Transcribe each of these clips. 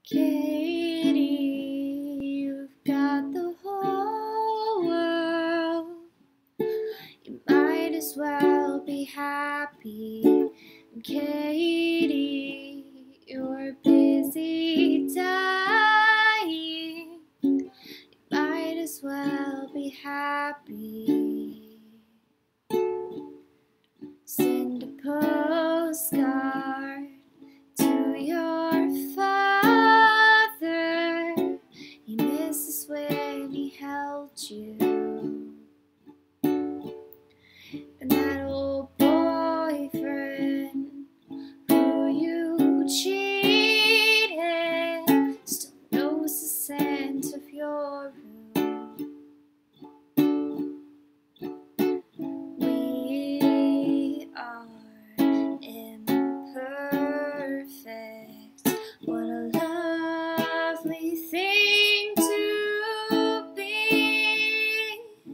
Katie, you've got the whole world. You might as well be happy. Katie, you're busy dying. You might as well be happy. Send a postcard to your father. He misses when he held you. And that old boyfriend who you cheated still knows the scent of your room. We are imperfect. What a lovely thing to be.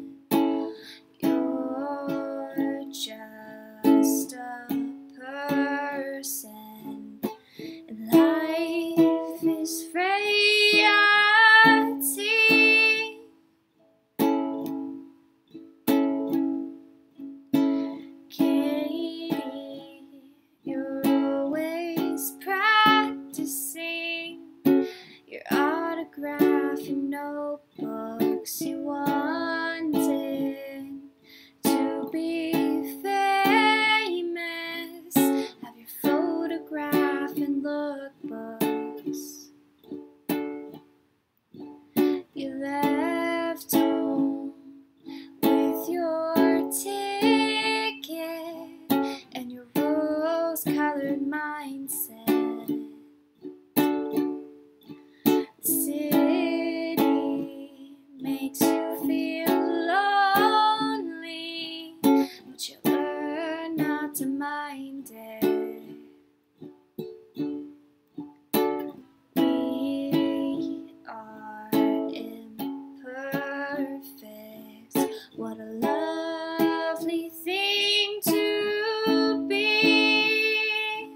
You're just a person, and life is frailty. Katie, you're always practicing your autograph in notebooks. You wanted to be famous, have your photograph in lookbooks. You left home with your ticket and your rose-colored mindset. The city makes you feel lonely, but you learn not to mind it. We are imperfect. What a lovely thing to be.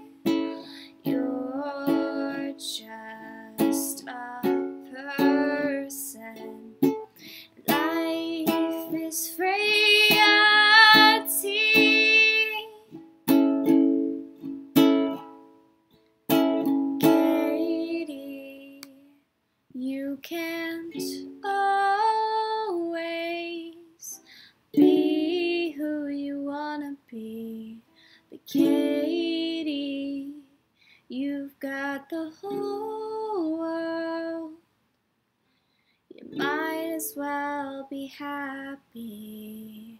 You're just a person. Life is frailty. Katie, you can't always be who you wanna be, but Katie, you've got the whole world. You might as well be happy.